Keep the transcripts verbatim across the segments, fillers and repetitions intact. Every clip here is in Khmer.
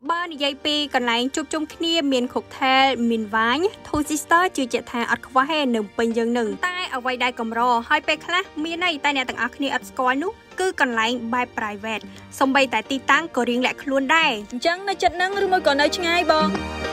Baនិយាយពីកន្លែងជួបជុំគ្នាមានខុកថែលមានវាញ Two Sister ជឿជាក់ថាអត់ខ្វះទេនៅពេញយើងនឹងតែអ្វីដែលកម្រហើយពេលខ្លះមានន័យតែអ្នកទាំងអស់គ្នាអត់ស្គាល់នោះគឺកន្លែងបែប private សំបីតែទីតាំងក៏រៀងលាក់ខ្លួនដែរអញ្ចឹងនៅចិត្តនឹងឬមួយក៏នៅឆ្ងាយបង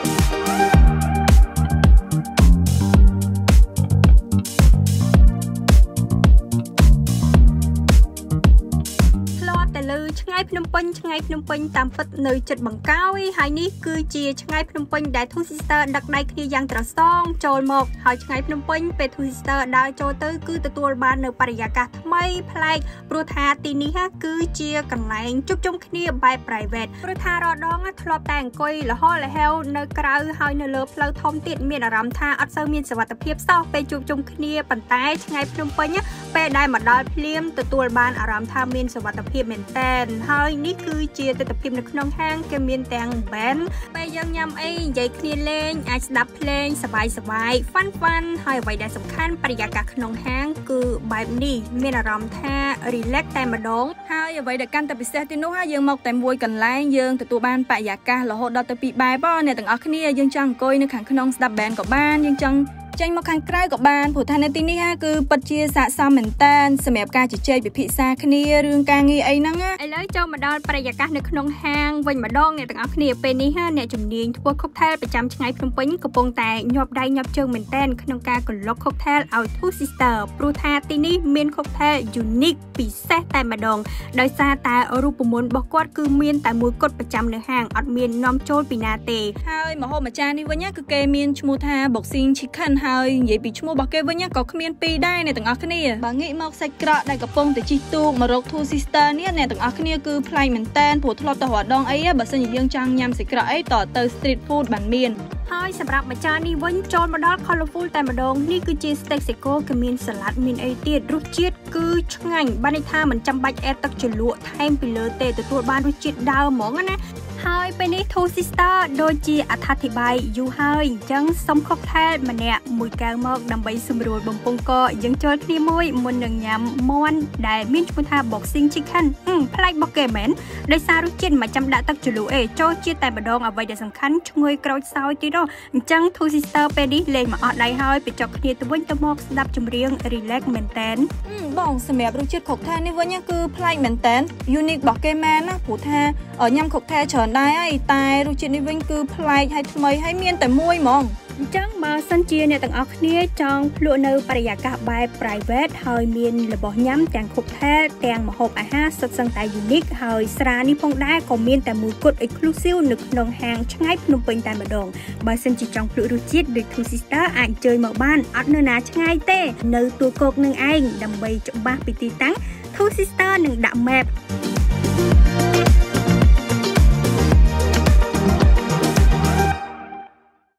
ឆ្ងាយភ្នំពេញឆ្ងាយភ្នំពេញតាមពិតនៅចិត្តបង្កោយហើយនេះគឺជាឆ្ងាយភ្នំពេញដែល Two Sister ដឹកដៃគ្នាយ៉ាងត្រសងចូលមកហើយឆ្ងាយភ្នំពេញពេល Two Sister ដើរចូលទៅគឺទទួលបាននៅបរិយាកាសថ្មីប្លែកព្រោះថាទីនេះគឺជាកន្លែងជួបជុំគ្នាបែប private ព្រោះថារដងធ្លាប់តែអង្គុយលហលហេវនៅក្រៅហើយនៅលើផ្លូវធំទៀតមានអារម្មណ៍ថាអត់សូវមានសុវត្ថិភាពសោះពេលជួបជុំគ្នាប៉ុន្តែឆ្ងាយភ្នំពេញពេលដែលមកដល់ភ្លាមទទួលបានអារម្មណ៍ថាមានសុវត្ថិភាពមែនតើហើយនេះគឺជាទស្សនវិជ្ជានៅក្នុងហាងគេមានទាំង band ពេលយើងញ៉ាំអីនិយាយគ្នាលេងអាចស្ដាប់ភ្លេងសប្បាយសប្បាយ fun fun ហើយអ្វីដែលសំខាន់បរិយាកាសក្នុងហាងគឺបែបនេះមានអារម្មណ៍ថា relax តែម្ដងហើយអ្វីដែលកាន់តែពិសេសទីនោះយើងមកតែមួយកន្លែងយើងទទួលបានបរិយាកាសរហូតដល់ទៅពីរបែបអ្នកទាំងអស់គ្នាយើងចង់អង្គុយនៅខាងក្នុងស្ដាប់ band ក៏បានយើងចង់ចេញមកខាងក្រៅក៏បានព្រោះថានៅទីនេះគឺពិតជាស័ក្តិសមមែនតើសម្រាប់ការជជែកពិភាក្សាគ្នារឿងការងារអីហ្នឹងឥឡូវចូលមកដល់បរិយាកាសនៅក្នុងហាងវិញម្ដងអ្នកទាំងអស់គ្នាពេលនេះអ្នកជំនាញធ្វើ cocktail ប្រចាំឆ្ងាយភ្នំពេញកំពុងតែញាប់ដៃញាប់ជើងមែនតើក្នុងការកន្លុក cocktail ឲ្យ Two Sister ព្រោះថាទីនេះមាន cocktail unique ពិសេសតែម្ដងដោយសារតែរូបមន្តរបស់គាត់គឺមានតែមួយគត់ប្រចាំនៅហាងអត់មាននាំចូលពីណាទេហើយម្ហូបម្ចាស់នេះវិញគឺគេមានឈ្មោះថា boxing chickenហើយនិយាយពីឈ្មោះរបស់គេវិញក៏គ្មានពីរដែរអ្នកទាំងអស់គ្នាបើងាកមកសាច់ក្រកដែលកំពុងតែជីកទូកមករក Two Sister នេះអ្នកទាំងអស់គ្នាគឺប្លែកមែនតើព្រោះធ្លាប់តែរដងអីបើសិនជាយើងចង់ញ៉ាំសាច់ក្រកអីតទៅ street food បានមានហើយសម្រាប់ម្ចាស់នេះវិញចូលមកដល់ colorful តែម្ដងនេះគឺជា steak seko គឺមានសាឡាត់មានអីទៀតរសជាតិគឺឆ្ងាញ់បានន័យថាមិនចាំបាច់អែតទឹកជ្រលក់ថែមពីលើទេទទួលបានរសជាតិដើមហ្មងណាហើយពេលនេះ Two Sister ដូចជាអត្ថាធិប្បាយយូរហើយអញ្ចឹងសុំ cocktail ម្នាក់មួយកែវមកដើម្បីសម្រួលបំពង់កយើងចូលគ្នាមួយមុននឹងញ៉ាំមាន់ដែលមានឈ្មោះថា boxing chicken ប្លែករបស់គេមែនដោយសាររសជាតិមិនចាំដាក់ទឹកជ្រលក់អេចូលជាតិតែម្ដងអ្វីដែលសំខាន់ឈ្ងុយក្រូចសើចទៀតនោះអញ្ចឹង Two Sister ពេលនេះលេងមកអស់ដៃហើយបញ្ចុកគ្នាទៅវិញទៅមកស្ដាប់ចម្រៀង relax មែនតើបងសម្រាប់រសជាតិ cocktail នេះវិញគឺប្លែកមែនតើ unique របស់គេមែនណាព្រោះថាញ៉ាំ cocktail ច្រើនដែរហើយតែរសជាតិនេះវិញគឺប្លែកហើយថ្មីហើយមានតែមួយហ្មងអញ្ចឹងបើសិនជាអ្នកទាំងអស់គ្នាចង់ភ្លក់នៅបរិយាកាសបែប private ហើយមានរបស់ញ៉ាំទាំង cocktail ទាំងម្ហូបអាហារសុទ្ធសឹងតែ unique ហើយស្រានេះផងដែរក៏មានតែមួយគត់ exclusive នៅក្នុងហាងឆ្ងាយភ្នំពេញតែម្ដងបើសិនជាចង់ភ្លក់រសជាតិដូច Two Sister អាចអញ្ជើញមកបានអត់នៅណាឆ្ងាយទេនៅទួលគោកនឹងឯងដើម្បីច្បាស់ពីទីតាំង Two Sister នឹងដាក់ map